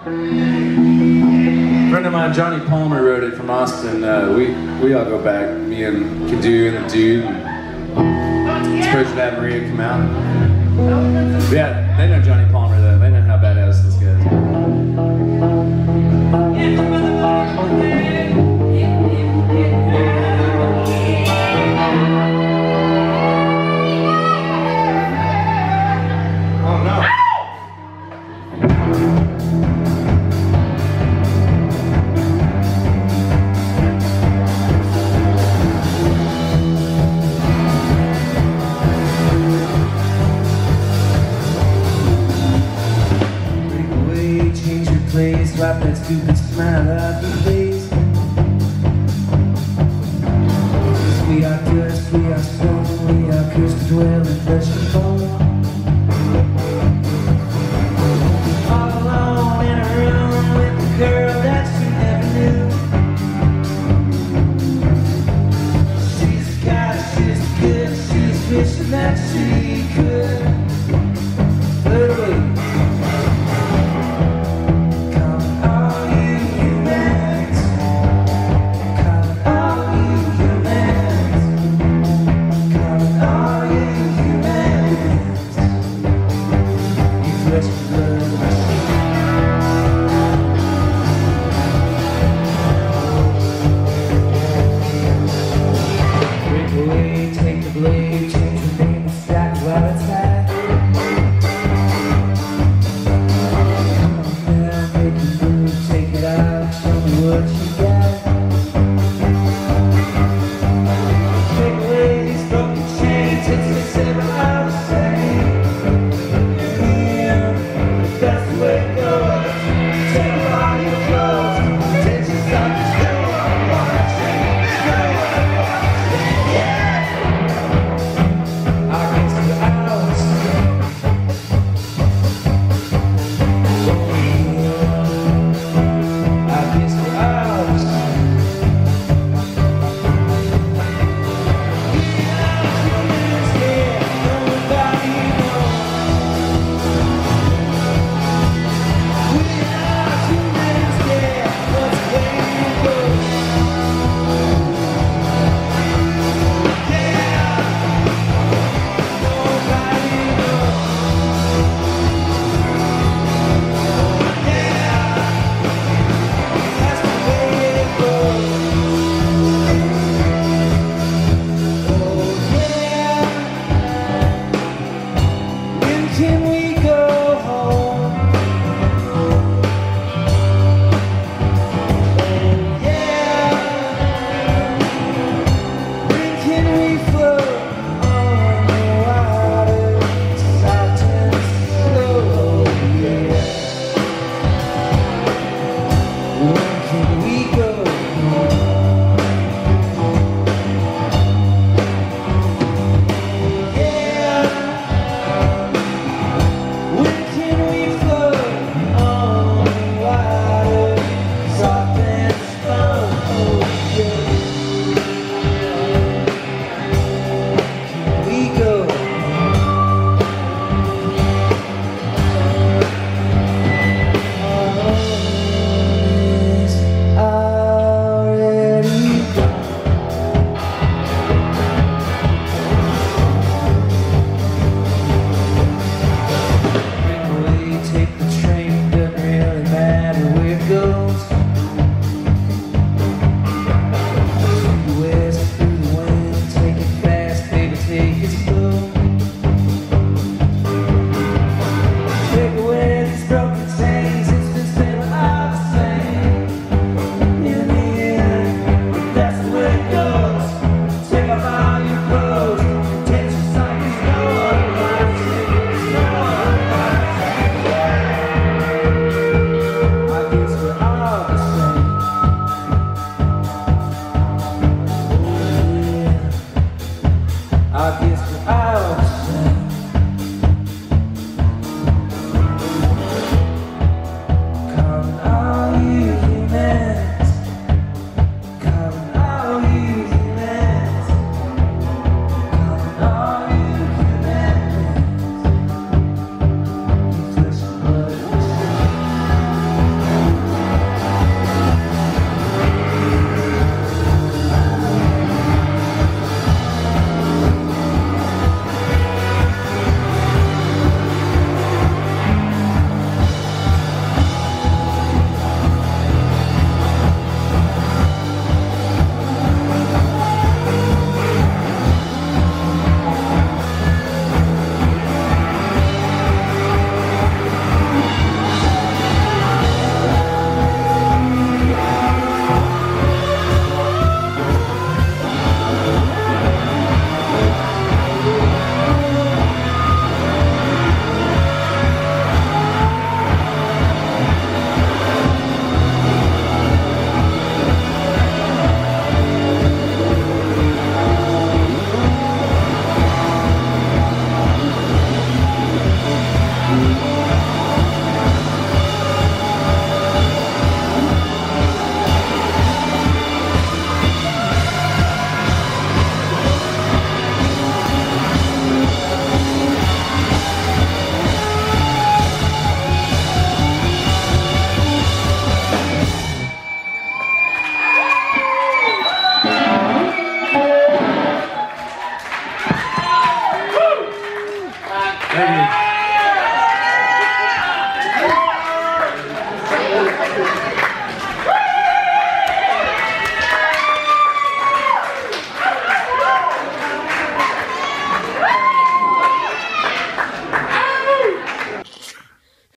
A friend of mine, Johnny Palmer, wrote it from Austin. We all go back, me and Kadu and the dude. It's supposed to have Maria come out. But yeah, they know Johnny Palmer though. They know how badass this guy is. Oh no. Wipe that stupid smile off your face. 'Cause we are cursed, we are strong, we are cursed to dwell in flesh and bone. All alone in a room with a girl that she never knew. She's a goddess, she's good, she's wishing that she could. Literally. Take the blade, change the name, and stack while it's high. Come on now, make the move, take it out, show me what you got. Take away these broken chains, it's the 7 hours a second. Yeah, that's Thank you.